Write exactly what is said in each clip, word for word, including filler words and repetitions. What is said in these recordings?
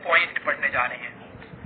Point पढ़ने जा रहे हैं,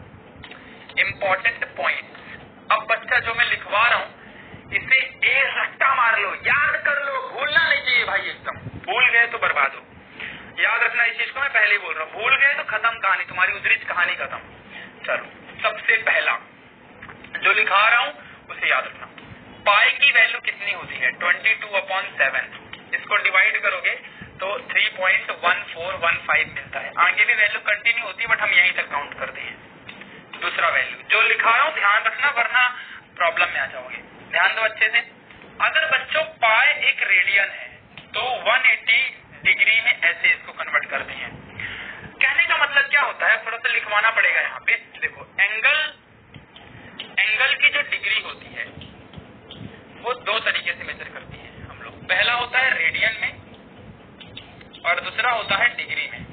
इम्पोर्टेंट पॉइंट। अब बच्चा जो मैं लिखवा रहा हूँ इसे एक रट्टा मार लो, याद कर लो, भूलना नहीं चाहिए भाई, एकदम भूल गए तो बर्बाद हो। याद रखना इस चीज को, मैं पहले ही बोल रहा हूँ, भूल गए तो खत्म कहानी, तुम्हारी उदरिच कहानी खत्म। चलो सबसे पहला जो लिखा रहा हूँ उसे याद रखना। पाई की वैल्यू कितनी होती है? Twenty two upon seven. इसको डिवाइड करोगे तो three point one four one five मिलता है। आगे भी वैल्यू कंटिन्यू होती है बट हम यहीं तक काउंट करते हैं। दूसरा वैल्यू जो लिखा रहा हूँ ध्यान रखना वरना प्रॉब्लम में आ जाओगे। ध्यान दो अच्छे से। अगर बच्चों पाई एक रेडियन है तो वन एटी डिग्री में ऐसे इसको कन्वर्ट करते हैं। कहने का मतलब क्या होता है, थोड़ा सा लिखवाना पड़ेगा यहाँ पे। देखो एंगल एंगल की जो डिग्री होती है वो दो तरीके से मेजर करती है हम लोग। पहला होता है रेडियन में और दूसरा होता है डिग्री में।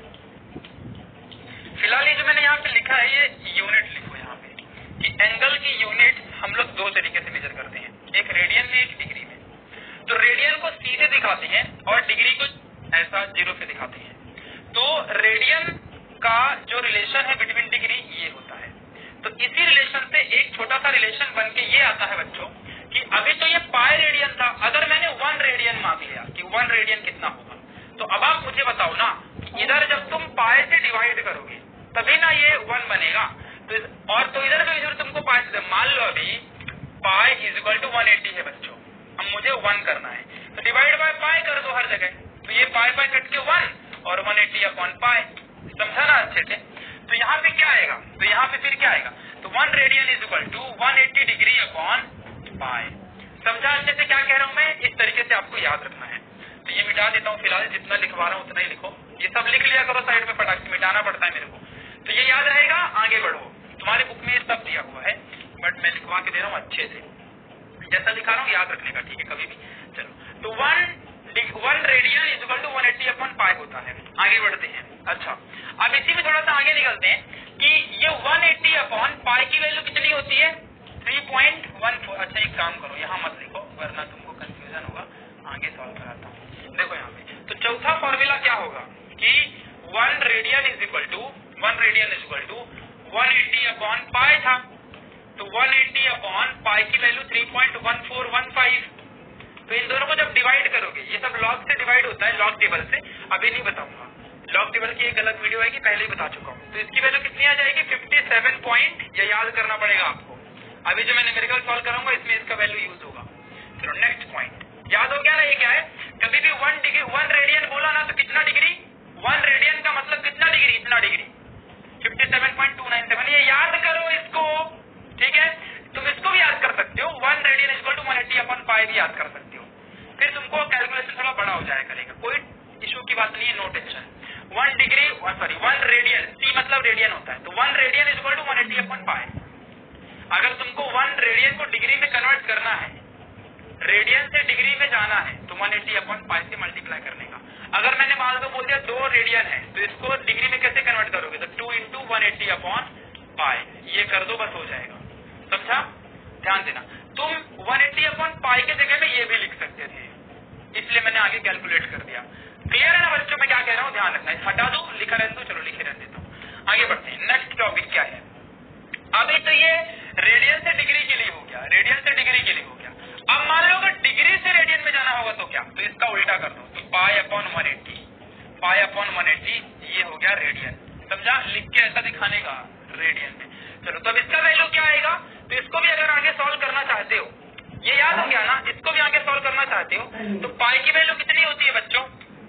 फिलहाल ये जो मैंने यहाँ पे लिखा है ये यूनिट लिखो यहाँ पे कि एंगल की यूनिट हम लोग दो तरीके से मेजर करते हैं, एक रेडियन में एक डिग्री में। तो रेडियन को सीधे दिखाते हैं और डिग्री को ऐसा जीरो से दिखाते हैं। तो रेडियन का जो रिलेशन है बिटवीन डिग्री ये होता है। तो इसी रिलेशन से एक छोटा सा रिलेशन बन के ये आता है बच्चों कि अभी तो ये पाई रेडियन था, अगर मैंने वन रेडियन मांग लिया कि वन रेडियन कितना होगा, तो अब आप मुझे बताओ ना, इधर जब तुम पाई से डिवाइड करोगे तभी ना ये वन बनेगा। तो इस, और तो इधर भी इधर तुमको पाई से, मान लो अभी pi is equal to one eighty है बच्चों, अब मुझे वन करना है तो डिवाइड बाय पाई कर दो हर जगह। तो ये पाई पाई कट के वन और वन एटी अपॉन पाई, समझा ना अच्छे से। तो यहाँ पे क्या आएगा, तो यहाँ पे फिर क्या आएगा, तो one radian is equal to one eighty degree upon pi. समझा अच्छे से क्या कह रहा हूँ मैं, इस तरीके से आपको याद रखना है। तो ये मिटा देता हूँ फिलहाल, जितना लिखवा रहा हूँ उतना ही लिखो। ये सब लिख लिया करो साइड में, फटाक से मिटाना पड़ता है मेरे को। तो ये याद रहेगा, आगे बढ़ो। तुम्हारे बुक में ये सब दिया हुआ है बट मैं लिखवा के दे रहा हूँ अच्छे से, जैसा लिखा रहा हूँ याद रखने का, ठीक है कभी भी। चलो तो one one radian is equal to one eighty upon pi होता है। आगे बढ़ते हैं। अच्छा अब इसी में थोड़ा सा आगे निकलते हैं कि ये वन एट्टी अपॉन पाई की वैल्यू कितनी होती है? Three point one four. अच्छा एक काम करो, यहाँ मत लिखो वरना तुमको कंफ्यूजन होगा, आगे सॉल्व कराता हूँ। देखो यहाँ पे तो चौथा फॉर्मूला क्या होगा कि one radian is equal to one radian is equal to one eighty upon pi था। तो वन एट्टी अपॉन पाई की value three point one four one five. तो इन दोनों को जब डिवाइड करोगे, ये सब लॉग से डिवाइड होता है, लॉग टेबल से, अभी नहीं बताऊंगा। लॉग टेबल की एक अलग वीडियो आएगी, पहले ही बता चुका हूँ। तो इसकी वैल्यू कितनी आ जाएगी? फिफ्टी सेवन पॉइंट, ये याद करना पड़ेगा आपको। अभी जो मैं न्यूमेरिकल सॉल्व कराऊंगा इसमें इसका वैल्यू यूज होगा। चलो नेक्स्ट पॉइंट याद हो गया ना, ये क्या है? कभी भी वन डिग्री वन रेडियन बोला ना तो कितना डिग्री? वन रेडियन का मतलब कितना डिग्री? इतना degree, fifty seven point two nine seven. ये याद करो इसको, ठीक है? तुम इसको भी याद कर सकते हो, one radian equal to one eighty upon pi भी याद कर सकते हो। फिर तुमको कैलकुलेशन थोड़ा बड़ा हो जाया करेगा, कोई इशू की बात नहीं है, no tension. One degree sorry one radian, see मतलब रेडियन होता है, तो one radian equal to one eighty upon pi. अगर तुमको वन रेडियन को डिग्री में कन्वर्ट करना है, रेडियन से डिग्री में जाना है, तो वन एट्टी अपॉन पाई से मल्टीप्लाई करने का। अगर मैंने मान लो बोल दिया दो रेडियन है तो इसको डिग्री में कैसे कन्वर्ट करोगे? तो two into one eighty upon pi, ये कर दो बस हो जाएगा। समझा? ध्यान देना, तुम वन एट्टी अपॉन पाई के जगह में ये भी लिख सकते थे, इसलिए मैंने आगे कैलकुलेट कर दिया। क्लियर है ना बच्चों, मैं क्या कह रहा हूँ? ध्यान रखना है। हटा दो, लिखा रहने दो, चलो लिखे रहने देता हूँ। आगे बढ़ते हैं। नेक्स्ट टॉपिक क्या है? अभी तो ये रेडियन से डिग्री के लिए हो गया, रेडियन से डिग्री के लिए हो गया। अब मान लो अगर डिग्री से रेडियन में जाना होगा तो क्या? तो इसका उल्टा कर दो, तो pi upon one eighty, pi upon one eighty ये हो गया रेडियन। समझा? लिख के ऐसा दिखाने का रेडियन में। चलो तो अब इसका वैल्यू क्या आएगा? तो इसको भी अगर आगे सॉल्व करना चाहते हो, ये याद हो गया ना, इसको भी आगे सॉल्व करना चाहते हो तो पाई की वैल्यू कितनी होती है बच्चों?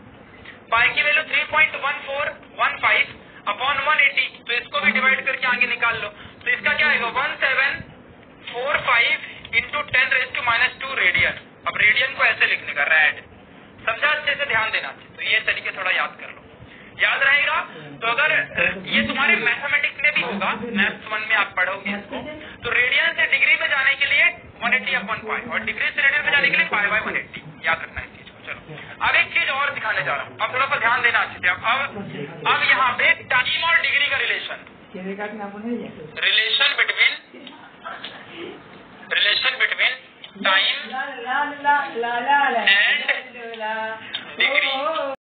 पाई की value three point one four one five upon one eighty. तो इसको भी डिवाइड करके आगे निकाल लो, तो इसका क्या आएगा? One seven four five into ten raise to minus two radian. अब रेडियन को ऐसे लिखने का, रेड। समझा? अच्छे से ध्यान देना। तो ये तरीके थोड़ा याद कर लो, याद रहेगा। तो अगर ये तुम्हारे मैथमेटिक्स में भी होगा, मैथ्स वन में आप पढ़ोगे इसको, तो रेडियन से डिग्री में जाने के लिए वन एट्टी अपॉन पाई और डिग्री से रेडियन में जाने के लिए पाई बाय वन एट्टी। याद रखना इस चीज को। चलो अब एक चीज और दिखाने जा रहा हूँ, अब थोड़ा सा ध्यान देना अच्छे से। अब अब यहाँ पे टाइम और डिग्री का relation, relation between relation between time and degree.